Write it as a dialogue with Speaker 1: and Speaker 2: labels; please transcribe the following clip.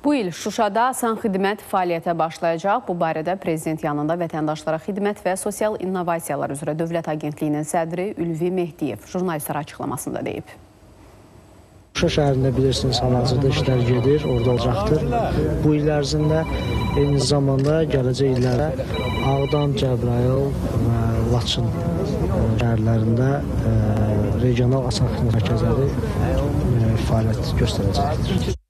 Speaker 1: Bu il Şuşada Asan Xidmət fəaliyyətə başlayacaq. Bu barədə Prezident yanında Vətəndaşlara Xidmət və Sosial İnnovasiyalar üzrə Dövlət Agentliyinin sədri Ülvi Mehdiyev jurnalistlərə açıqlamasında deyib.
Speaker 2: Şuşa şəhərində bilirsiniz, hal-hazırda işlər gedir, orada olacaqdır. Bu il ərzində eyni zamanda gələcək illərə Ağdam, Cəbrayıl və Laçın şəhərlərində regional Asan Xidmət mərkəzləri fəaliyyət göstərəcəkdir.